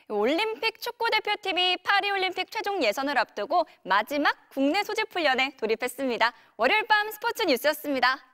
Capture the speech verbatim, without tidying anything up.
올림픽 축구대표팀이 파리올림픽 최종 예선을 앞두고 마지막 국내 소집 훈련에 돌입했습니다. 월요일 밤 스포츠 뉴스였습니다.